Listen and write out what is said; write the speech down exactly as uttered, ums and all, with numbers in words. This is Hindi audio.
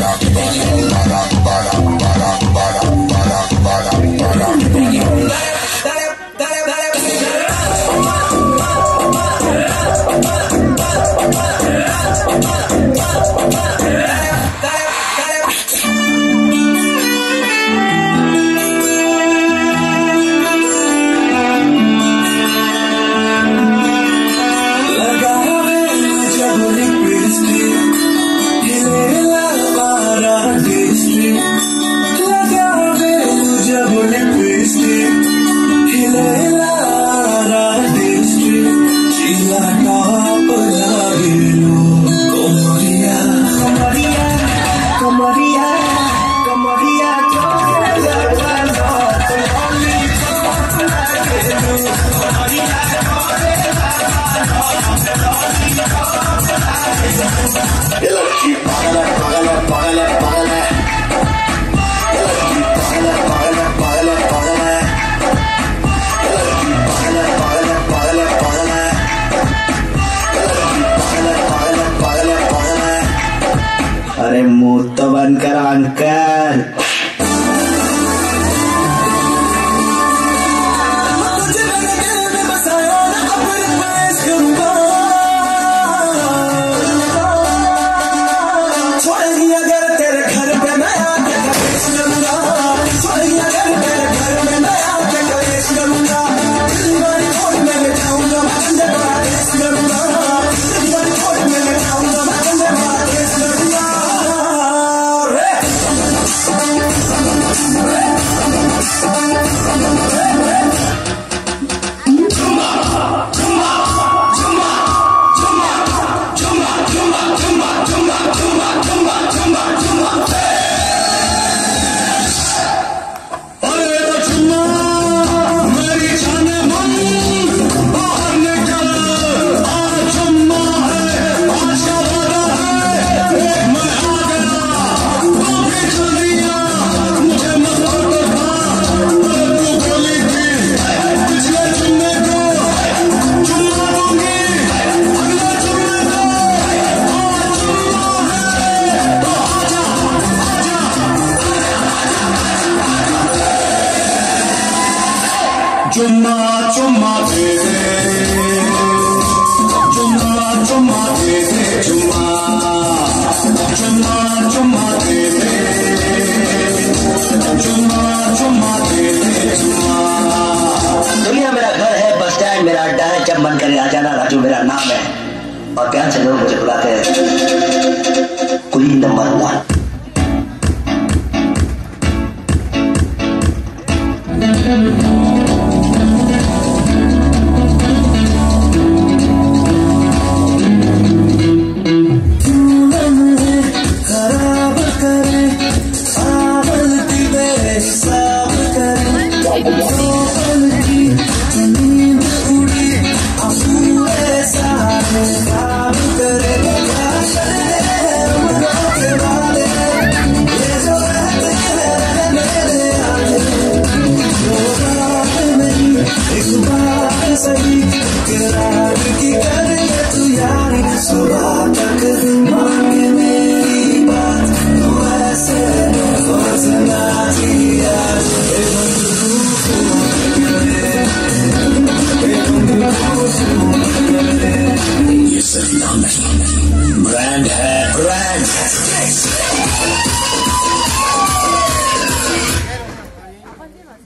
अरे मुंह तो बंद करो अंकल। चुम्मा चुम्मा दे दे, चुम्मा चुम्मा दे दे, चुम्मा चुम्मा चुम्मा दे दे, चुम्मा चुम्मा दे दे, चुम्मा। दुनिया मेरा घर है, बस स्टैंड मेरा अड्डा है, जब मन करे आ जाना, राजू मेरा नाम है और प्यार से लोग मुझे बुलाते हैं कुली नंबर वन।